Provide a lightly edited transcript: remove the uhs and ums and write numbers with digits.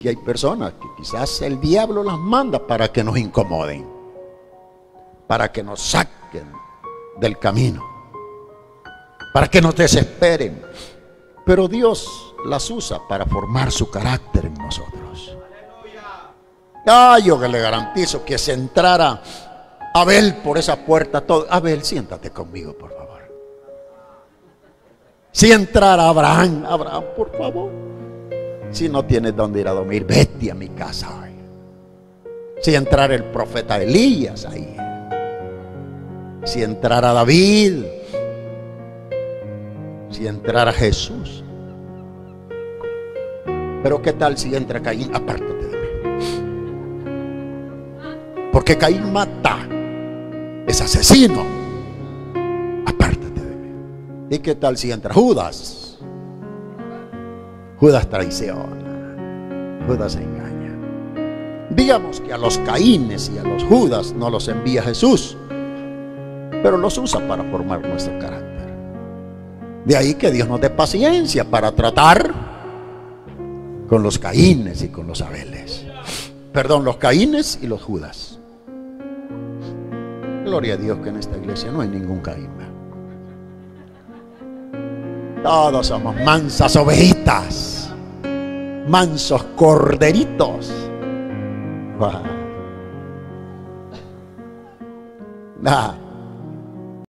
que hay personas que quizás el diablo las manda para que nos incomoden, para que nos saquen del camino, para que nos desesperen. Pero Dios las usa para formar su carácter en nosotros. Yo que le garantizo que si entrara Abel por esa puerta, todo. Abel, siéntate conmigo, por favor. Si entrara Abraham, por favor. Si no tienes dónde ir a dormir, vete a mi casa hoy. Si entrara el profeta Elías ahí, si entrara David, si entrara Jesús. Pero qué tal si entra Caín, apártate de mí. Porque Caín mata, es asesino. Apártate de mí. ¿Y qué tal si entra Judas? Judas traiciona, Judas engaña. Digamos que a los Caínes y a los Judas no los envía Jesús, pero los usa para formar nuestro carácter. De ahí que Dios nos dé paciencia para tratar con los Caínes y con los Abeles. Perdón, los Caínes y los Judas. Gloria a Dios que en esta iglesia no hay ningún Caín. Todos somos mansas ovejitas, mansos corderitos. Nah.